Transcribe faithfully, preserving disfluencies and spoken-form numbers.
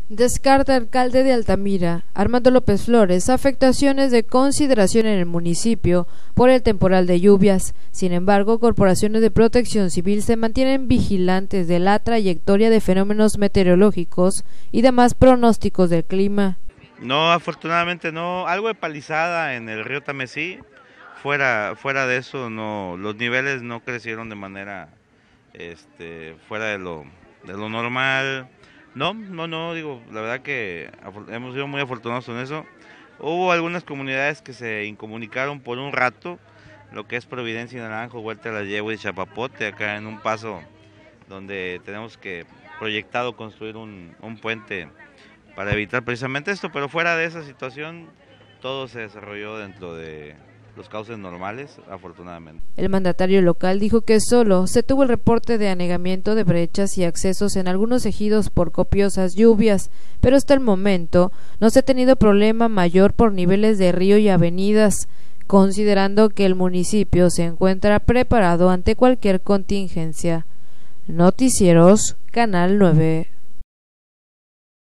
Descarta alcalde de Altamira, Armando López Flores, afectaciones de consideración en el municipio por el temporal de lluvias. Sin embargo, corporaciones de protección civil se mantienen vigilantes de la trayectoria de fenómenos meteorológicos y demás pronósticos del clima. No, afortunadamente no. Algo de palizada en el río Tamesí. Fuera, fuera de eso, no, los niveles no crecieron de manera este, fuera de lo, de lo normal. No, no, no, digo, la verdad que hemos sido muy afortunados en eso. Hubo algunas comunidades que se incomunicaron por un rato, lo que es Providencia y Naranjo, Huerta de la Yegua y Chapapote, acá en un paso donde tenemos que proyectado construir un, un puente para evitar precisamente esto, pero fuera de esa situación todo se desarrolló dentro de los cauces normales, afortunadamente. El mandatario local dijo que solo se tuvo el reporte de anegamiento de brechas y accesos en algunos ejidos por copiosas lluvias, pero hasta el momento no se ha tenido problema mayor por niveles de río y avenidas, considerando que el municipio se encuentra preparado ante cualquier contingencia. Noticieros, Canal nueve.